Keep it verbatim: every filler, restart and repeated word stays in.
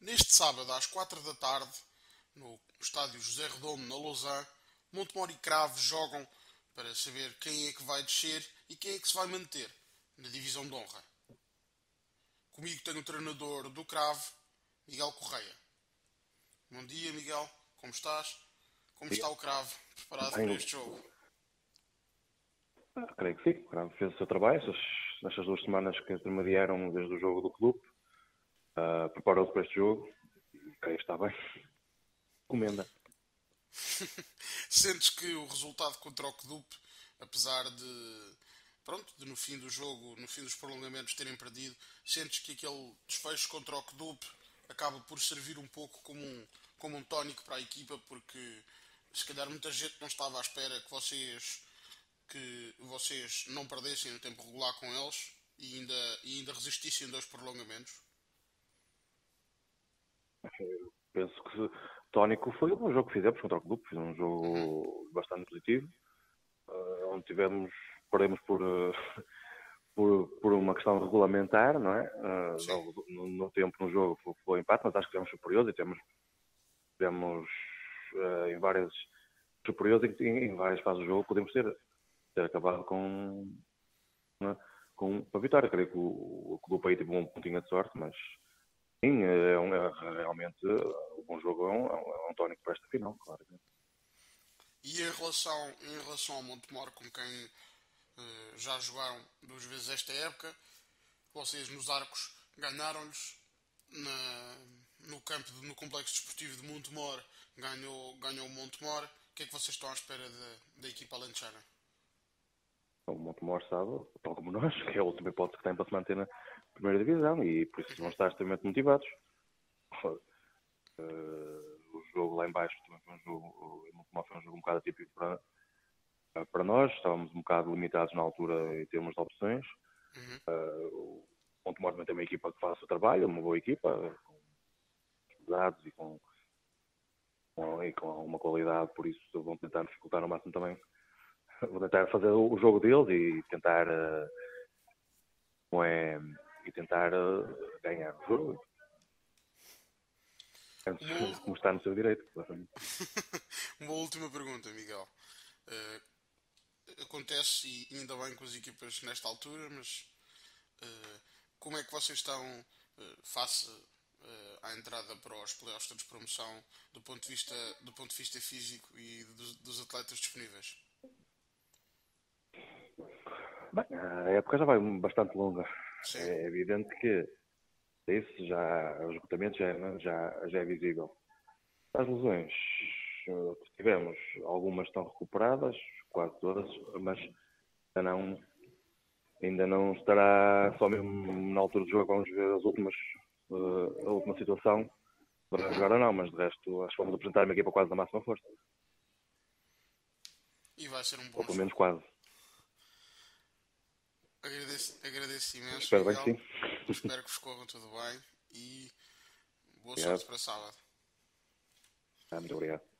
Neste sábado, às quatro da tarde, no estádio José Redondo, na Lausanne, Montemor e Cravo jogam para saber quem é que vai descer e quem é que se vai manter na divisão de honra. Comigo tenho o treinador do Cravo, Miguel Correia. Bom dia, Miguel. Como estás? Como está o Cravo? Preparado para Bem, este jogo? ah, creio que sim. O Cravo fez o seu trabalho estas, nestas duas semanas que intermediaram desde o jogo do clube. Uh, Preparou-se para este jogo. Creio que está bem. Comenda. Sentes que o resultado contra o Cdup, apesar de, pronto, de no fim do jogo, no fim dos prolongamentos terem perdido, sentes que aquele desfecho contra o Cdup acaba por servir um pouco como um, como um tónico para a equipa, porque se calhar muita gente não estava à espera que vocês que vocês não perdessem no tempo regular com eles e ainda, e ainda resistissem dois prolongamentos. Penso que tónico foi o jogo que fizemos contra o clube. Foi um Uhum. jogo bastante positivo. Uh, onde tivemos, perdemos por, uh, por, por uma questão regulamentar, não é? Uh, Sim. no, no, no tempo no jogo foi, foi empate, mas acho que tivemos superiores e temos, temos uh, em várias superiores em, em várias fases do jogo podemos ter, ter acabado com, né, com a vitória. Creio que o, o clube aí teve um pontinho de sorte, mas sim, é, um, é realmente o bom jogo é um, é um tónico para esta final, claro. E em relação, em relação ao Montemor, com quem eh, já jogaram duas vezes esta época, vocês nos arcos ganharam-lhes na- no campo, de- no complexo desportivo de Montemor, ganhou, ganhou o Montemor. O que é que vocês estão à espera da, da equipa alentejana? O Montemor sabe, tal como nós, que é a última hipótese que tem para se manter na primeira divisão e por isso vão Uhum. estar extremamente motivados. Uh, o jogo lá em baixo também foi um jogo, o Montemor foi um jogo um bocado atípico para, para nós, estávamos um bocado limitados na altura em termos de opções. Uhum. Uh, o Montemor também tem uma equipa que faz o trabalho, uma boa equipa, com dados e com, com, e com uma qualidade, por isso vão tentar dificultar ao máximo também. Vão tentar fazer o jogo deles e tentar, uh, não é, e tentar uh, ganhar o jogo, antes Uma, ul- de começar no seu direito. Exatamente. uma última pergunta, Miguel. Eh, acontece, e ainda bem com as equipas nesta altura, mas eh, como é que vocês estão eh, face eh, à entrada para os playoffs de promoção do ponto de vista, do ponto de vista físico e dos, dos atletas disponíveis? Bem, a época já vai bastante longa. Sim. É evidente que isso já, o esgotamento já, é- já, já é visível. As lesões uh, que tivemos, algumas estão recuperadas, quase todas, mas ainda não, ainda não estará só mesmo na altura do jogo, vamos ver as últimas, uh, a última situação para jogar ou não, mas de resto acho que vamos apresentar uma equipa quase da máxima força, E vai ser um ou bom pelo menos jogo. quase. Agradeço, agradeço imenso, Espero bem que Miguel. sim. Espero que vos corra tudo bem e boa sorte Obrigado. para sábado. Ah, muito obrigado.